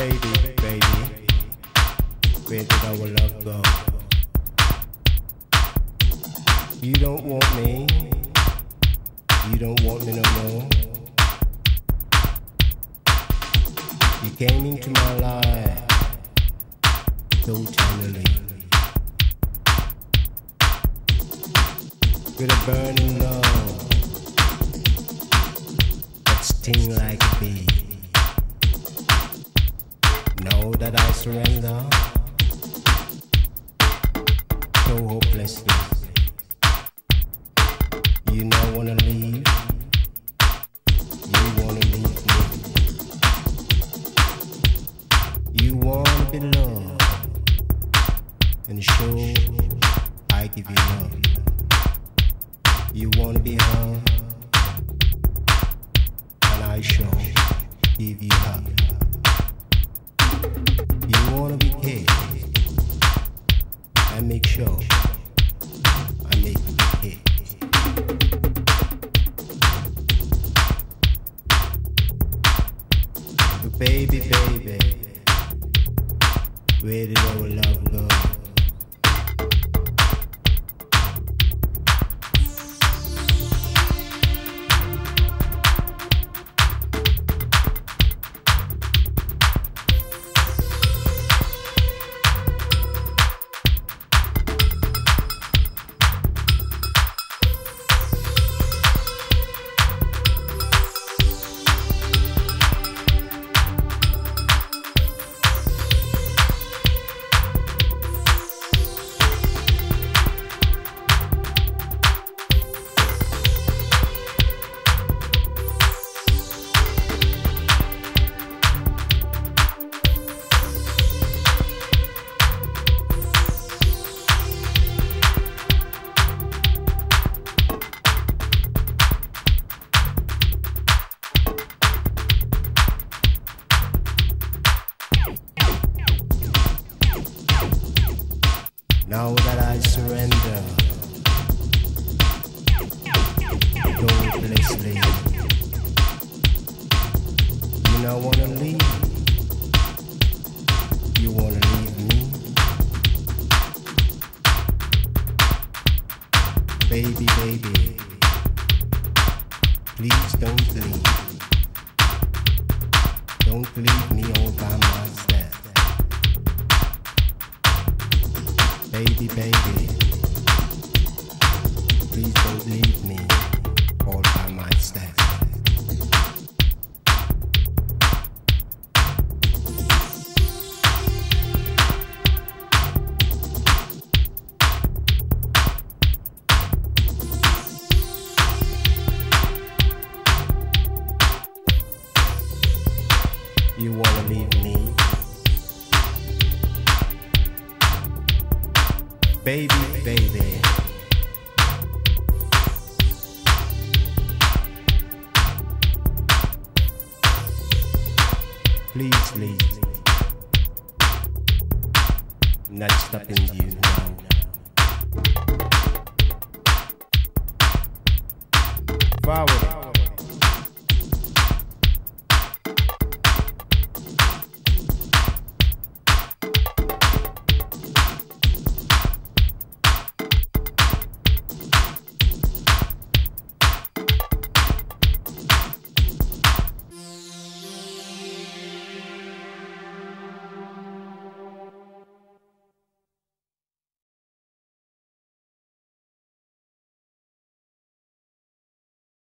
Baby, baby, where did our love go? You don't want me, you don't want me no more. You came into my life so tenderly, with a burning love that sting like a bee. Know that I surrender so hopelessly. You don't wanna leave, you wanna leave me. You wanna be loved, and sure I give you love. You wanna be hugged, and I sure give you hug. You wanna be kissed, and make sure I make you be kissed. But baby, baby, where did our love go? Now that I surrender hopelessly, you now wanna leave, you wanna leave me. Baby, baby, please don't leave. Don't leave me all by myself. Baby, baby, please don't leave me all by myself. You wanna leave me? Baby, baby, please leave. I'm not stopping you now. Forward.